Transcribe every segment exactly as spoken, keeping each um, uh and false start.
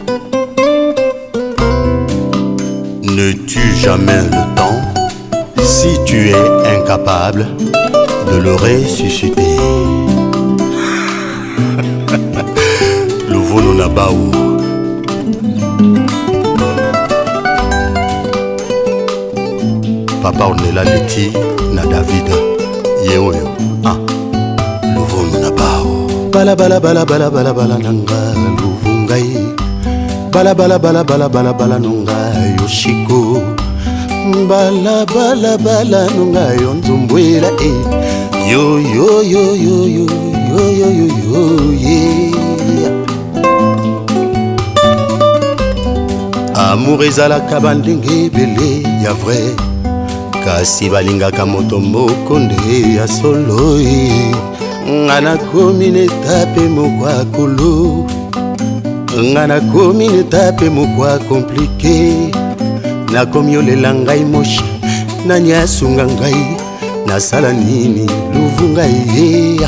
Ne tue jamais le temps si tu es incapable de le ressusciter. Luvuno na baou. Papa onela leti na David yeoyo ah Luvuno na baou. Bala bala bala bala bala bala nanga luvungai. Bala bala bala bala bala bala nunga yoshiko. Bala bala bala nunga yonzumbwela eh. Yo yo yo yo yo yo yo yo yo yeah. Amour ezalaka bandenge ebele ya vrai, kasi balingaka moto moko nde ya solo eh. Nga nakomi na etape moko akolo, nga nakomi na etape moko akomplike. Nakomi olela ngai moshi, nani asunga ngai, nasala nini luvu ngai yeah.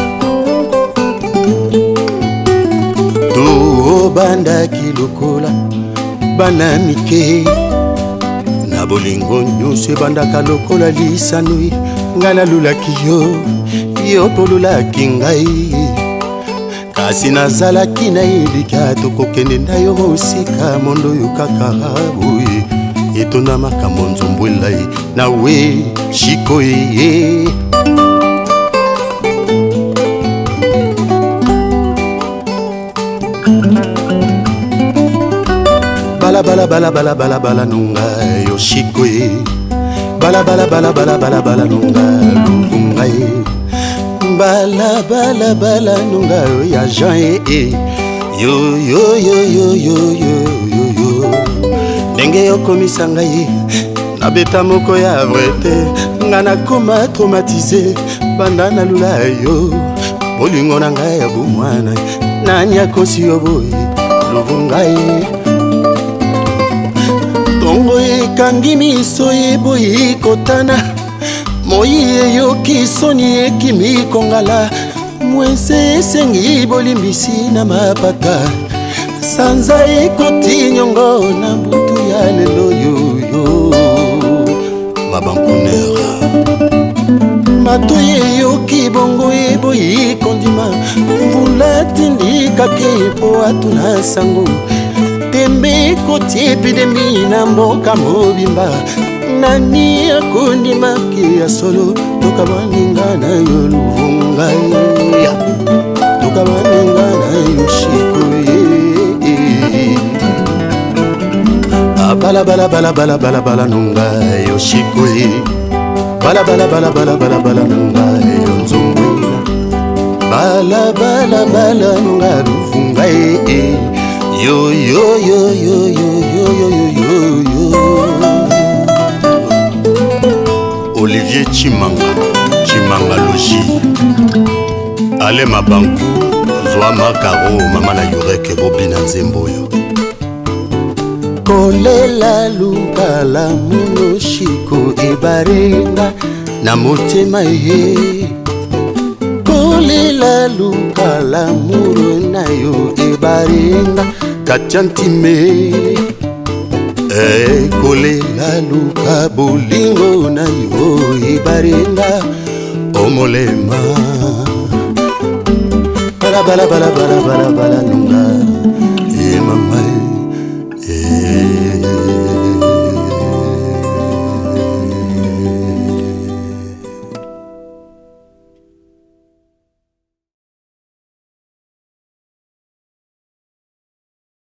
To bandaki lokola bana mike, na bolingo nyonso ebandaka lokola lisanoi. Nga nalulaki yo, yo tolulaki ngai, kasi nazalaki nayebika tokokende na yo mosika mondo oyo kaka boye. Etona makambo nzombwela ye nawe shiko ye. Bala bala bala bala bala bala nunga yo shiko ye. Bala bala bala bala bala bala nunga luvunga ye. Bala bala bala nunga yo ya Jean ye. Yo yo yo yo yo yo yo yo. Ndenge yokomisa ngai nabeta moko ya vrete, nga nakoma traumatisé banda nalula yo. Bolingo na ngai ya bomwana nani akosi yo boye luvu ngai. Tongo ekangi miso eboyi kotana, moi eyoki soni ekimi kongala. Mwense esengi bolimbisi na mapata, sanza ekoti nyongo na mbutu ya lelo yoyo. Mabankunera matoye yoki bongo eboyi kondima, mvula tindikake po atuna sango. Tembe koti epidemi na mboka mobimba, nani akondima ke ya solo. Toka baninga na yo luvunga ya, toka baninga na yo shiko ye. Bala bala bala bala bala bala nunga yo shiko ye. Bala bala bala bala bala bala nunga yo nzongwela. Bala bala bala nunga luvunga ye. Yo yo yo yo yo yo yo yo yo yo. Olivier Chimanga, Chimanga Logi, Ale Mabanku, Zwa Makaro, Mama na Yureke Bobina Nzemboyo. Kolela lukala muno shiko ebarenga na motema ye. Kolela lukala muro na yo ebarenga katiantime. Eh, kolela luka bolingo na yo ibarenga omolema. Bala bala bala bala bala bala nunga